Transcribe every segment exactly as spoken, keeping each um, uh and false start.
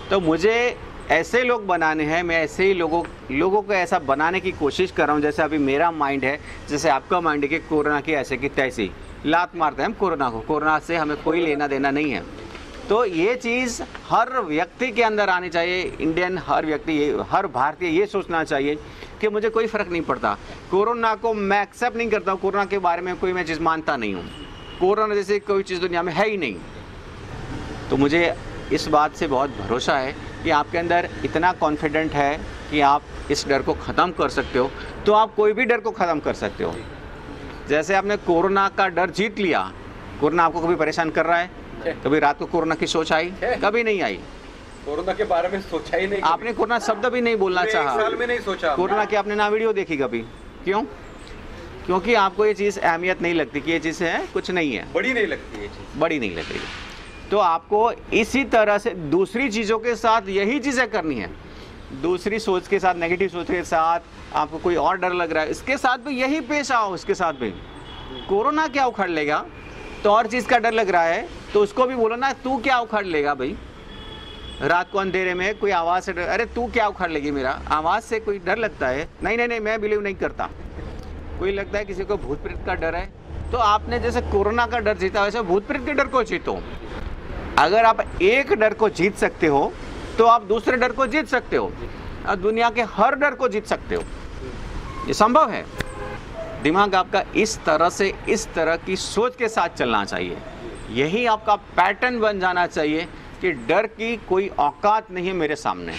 तो मुझे ऐसे लोग बनाने हैं, मैं ऐसे ही लोगों लोगों को ऐसा बनाने की कोशिश कर रहा हूँ जैसे अभी मेरा माइंड है, जैसे आपका माइंड है कि कोरोना की ऐसे की तैसी लात मारते हैं हम कोरोना को, कोरोना से हमें कोई लेना देना नहीं है। तो ये चीज़ हर व्यक्ति के अंदर आनी चाहिए, इंडियन हर व्यक्ति, हर भारतीय ये सोचना चाहिए कि मुझे कोई फ़र्क नहीं पड़ता, कोरोना को मैं एक्सेप्ट नहीं करता हूँ, कोरोना के बारे में कोई मैं चीज़ मानता नहीं हूँ, कोरोना जैसे कोई चीज़ दुनिया में है ही नहीं। तो मुझे इस बात से बहुत भरोसा है कि आपके अंदर इतना कॉन्फिडेंट है कि आप इस डर को ख़त्म कर सकते हो, तो आप कोई भी डर को ख़त्म कर सकते हो। जैसे आपने कोरोना का डर जीत लिया, कोरोना आपको कभी परेशान कर रहा है? कभी रात को कोरोना की सोच आई? कभी नहीं आई। कोरोना के बारे में सोचा ही नहीं, आपने कोरोना शब्द भी नहीं बोलना चाहा, एक साल में नहीं सोचा। कोरोना की आपने ना वीडियो देखी कभी, क्यों? क्योंकि आपको ये चीज़ अहमियत नहीं लगती कि ये चीज़ है, कुछ नहीं है, बड़ी नहीं लगती ये चीज़, बड़ी नहीं लग रही। तो आपको इसी तरह से दूसरी चीज़ों के साथ यही चीज़ें करनी है, दूसरी सोच के साथ, नेगेटिव सोच के साथ, आपको कोई और डर लग रहा है, इसके साथ भी यही पेश आओ। उसके साथ भी कोरोना क्या उखाड़ लेगा, तो और चीज़ का डर लग रहा है तो उसको भी बोलो ना, तू क्या उखाड़ लेगा भाई। रात को अंधेरे में कोई आवाज़ से डर, अरे तू क्या उखाड़ लेगी मेरा, आवाज़ से कोई डर लगता है? नहीं नहीं नहीं, मैं बिलीव नहीं करता। कोई लगता है किसी को भूत प्रेत का डर है, तो आपने जैसे कोरोना का डर जीता वैसे भूत प्रेत के डर को जीतो। अगर आप एक डर को जीत सकते हो तो आप दूसरे डर को जीत सकते हो और दुनिया के हर डर को जीत सकते हो, ये संभव है। दिमाग आपका इस तरह से, इस तरह की सोच के साथ चलना चाहिए, यही आपका पैटर्न बन जाना चाहिए कि डर की कोई औकात नहीं है मेरे सामने।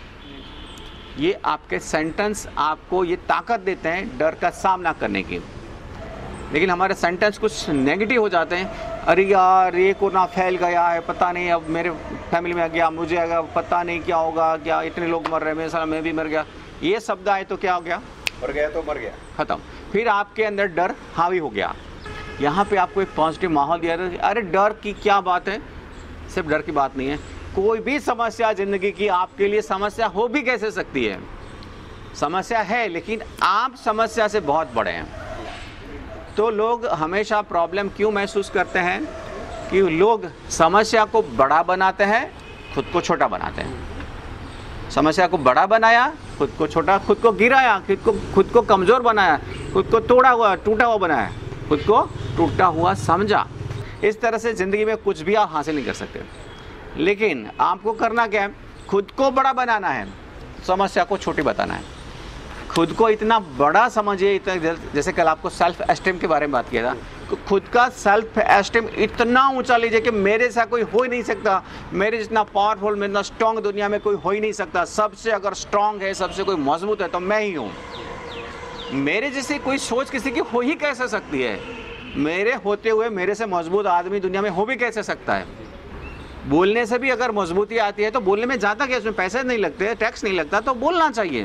ये आपके सेंटेंस आपको ये ताकत देते हैं डर का सामना करने की। लेकिन हमारे सेंटेंस कुछ नेगेटिव हो जाते हैं, अरे यार ये कोरोना फैल गया है, पता नहीं अब मेरे फैमिली में आ गया, मुझे आ गया, पता नहीं क्या होगा, क्या इतने लोग मर रहे हैं, मेरे साथ मैं भी मर गया। ये शब्द आए तो क्या हो गया? मर गया तो मर गया, ख़त्म। फिर आपके अंदर डर हावी हो गया। यहाँ पे आपको एक पॉजिटिव माहौल दिया, अरे डर की क्या बात है, सिर्फ डर की बात नहीं है, कोई भी समस्या ज़िंदगी की आपके लिए समस्या हो भी कैसे सकती है। समस्या है लेकिन आप समस्या से बहुत बड़े हैं। तो लोग हमेशा प्रॉब्लम क्यों महसूस करते हैं कि लोग समस्या को बड़ा बनाते हैं, खुद को छोटा बनाते हैं। समस्या को बड़ा बनाया, खुद को छोटा, खुद को गिराया, खुद को खुद को कमज़ोर बनाया, खुद को तोड़ा हुआ, टूटा हुआ बनाया, खुद को टूटा हुआ समझा। इस तरह से ज़िंदगी में कुछ भी आप हासिल नहीं कर सकते। लेकिन आपको करना क्या है? खुद को बड़ा बनाना है, समस्या को छोटी बताना है। खुद को इतना बड़ा समझिए, इतना, जैसे कल आपको सेल्फ एस्टीम के बारे में बात किया था, तो खुद का सेल्फ एस्टीम इतना ऊंचा लीजिए कि मेरे से कोई हो ही नहीं सकता, मेरे जितना पावरफुल, मेरे जितना स्ट्रॉन्ग दुनिया में कोई हो ही नहीं सकता। सबसे अगर स्ट्रॉन्ग है, सबसे कोई मजबूत है तो मैं ही हूँ। मेरे जैसे कोई सोच किसी की हो ही कैसे सकती है? मेरे होते हुए मेरे से मजबूत आदमी दुनिया में हो भी कैसे सकता है? बोलने से भी अगर मजबूती आती है तो बोलने में ज़्यादा क्या, उसमें पैसे नहीं लगते, टैक्स नहीं लगता, तो बोलना चाहिए।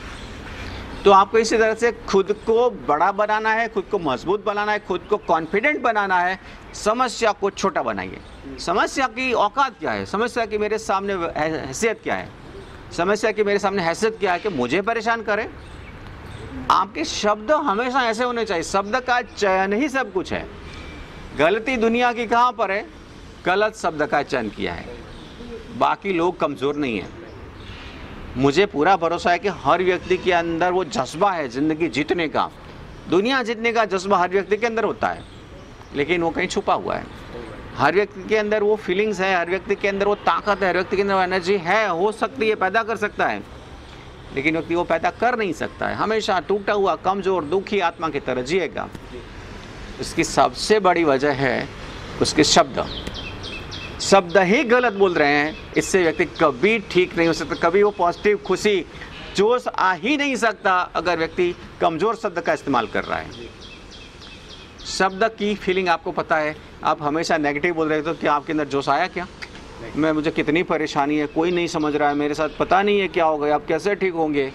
तो आपको इसी तरह से खुद को बड़ा बनाना है, खुद को मजबूत बनाना है, खुद को कॉन्फिडेंट बनाना है। समस्या को छोटा बनाइए। समस्या की औकात क्या है? समस्या की मेरे सामने हैसियत क्या है? समस्या की मेरे सामने हैसियत क्या है कि मुझे परेशान करे? आपके शब्द हमेशा ऐसे होने चाहिए, शब्द का चयन ही सब कुछ है। गलती दुनिया की कहाँ पर है? गलत शब्द का चयन किया है। बाकी लोग कमज़ोर नहीं हैं। मुझे पूरा भरोसा है कि हर व्यक्ति के अंदर वो जज्बा है ज़िंदगी जीतने का, दुनिया जीतने का जज्बा हर व्यक्ति के अंदर होता है, लेकिन वो कहीं छुपा हुआ है। हर व्यक्ति के अंदर वो फीलिंग्स है, हर व्यक्ति के अंदर वो ताकत है, हर व्यक्ति के अंदर वो एनर्जी है, हो सकती है, पैदा कर सकता है, लेकिन व्यक्ति वो पैदा कर नहीं सकता है। हमेशा टूटा हुआ, कमज़ोर, दुखी आत्मा की तरह जिएगा। इसकी सबसे बड़ी वजह है उसके शब्द। शब्द ही गलत बोल रहे हैं, इससे व्यक्ति कभी ठीक नहीं हो सकता, कभी वो पॉजिटिव, खुशी, जोश आ ही नहीं सकता अगर व्यक्ति कमज़ोर शब्द का इस्तेमाल कर रहा है। शब्द की फीलिंग आपको पता है, आप हमेशा नेगेटिव बोल रहे हो तो क्या आपके अंदर जोश आया? क्या मैं, मुझे कितनी परेशानी है, कोई नहीं समझ रहा है, मेरे साथ पता नहीं है क्या होगा, आप कैसे ठीक होंगे?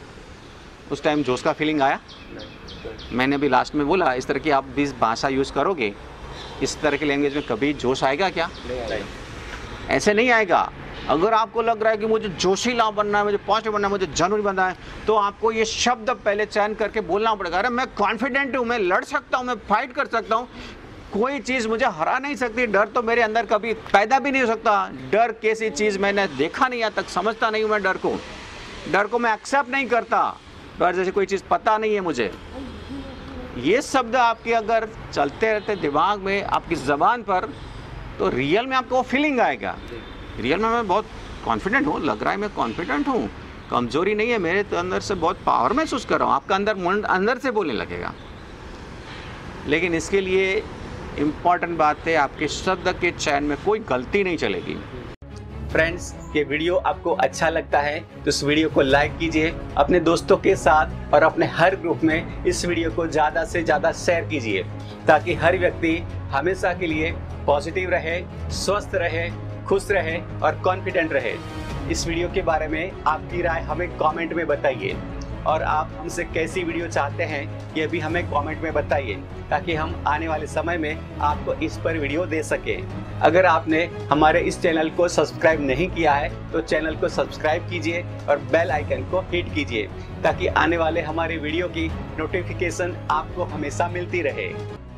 उस टाइम जोश का फीलिंग आया? मैंने अभी लास्ट में बोला, इस तरह की आप भी भाषा यूज़ करोगे, इस तरह की लैंग्वेज में कभी जोश आएगा क्या? नहीं। ऐसे नहीं आएगा। अगर आपको लग रहा है कि मुझे जोशीला बनना है, मुझे पॉजिटिव बनना है, मुझे जनून बनना है, तो आपको ये शब्द पहले चयन करके बोलना पड़ेगा। अरे मैं कॉन्फिडेंट हूँ, मैं लड़ सकता हूँ, मैं फाइट कर सकता हूँ, कोई चीज़ मुझे हरा नहीं सकती, डर तो मेरे अंदर कभी पैदा भी नहीं हो सकता। डर कैसी चीज़ मैंने देखा नहीं, आज तक समझता नहीं हूँ मैं डर को। डर को मैं एक्सेप्ट नहीं करता, डर जैसे कोई चीज़ पता नहीं है मुझे। ये शब्द आपके अगर चलते रहते दिमाग में, आपकी ज़बान पर, तो रियल में आपको वो फीलिंग आएगा। रियल में मैं बहुत कॉन्फिडेंट हूँ, लग रहा है मैं कॉन्फिडेंट हूँ, कमज़ोरी नहीं है मेरे तो अंदर से, बहुत पावर महसूस कर रहा हूँ। आपका अंदर मन अंदर से बोलने लगेगा। लेकिन इसके लिए इम्पॉर्टेंट बात है, आपके शब्द के चयन में कोई गलती नहीं चलेगी। फ्रेंड्स, ये वीडियो आपको अच्छा लगता है तो इस वीडियो को लाइक कीजिए, अपने दोस्तों के साथ और अपने हर ग्रुप में इस वीडियो को ज़्यादा से ज़्यादा शेयर कीजिए, ताकि हर व्यक्ति हमेशा के लिए पॉजिटिव रहे, स्वस्थ रहे, खुश रहे और कॉन्फिडेंट रहे। इस वीडियो के बारे में आपकी राय हमें कमेंट में बताइए, और आप हमसे कैसी वीडियो चाहते हैं ये भी हमें कमेंट में बताइए, ताकि हम आने वाले समय में आपको इस पर वीडियो दे सकें। अगर आपने हमारे इस चैनल को सब्सक्राइब नहीं किया है तो चैनल को सब्सक्राइब कीजिए और बेल आइकन को हिट कीजिए, ताकि आने वाले हमारे वीडियो की नोटिफिकेशन आपको हमेशा मिलती रहे।